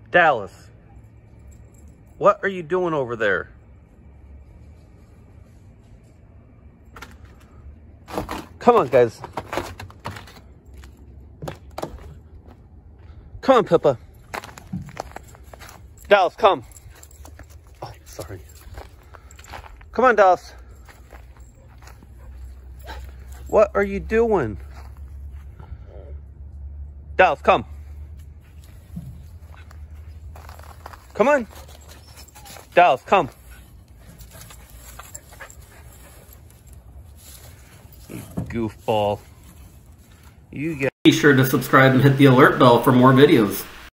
Dallas, what are you doing over there? Come on, guys. Come on, Pippa. Dallas, come. Oh, sorry. Come on, Dallas. What are you doing? Dallas, come. Come on. Dallas, come. You goofball. You get. Be sure to subscribe and hit the alert bell for more videos.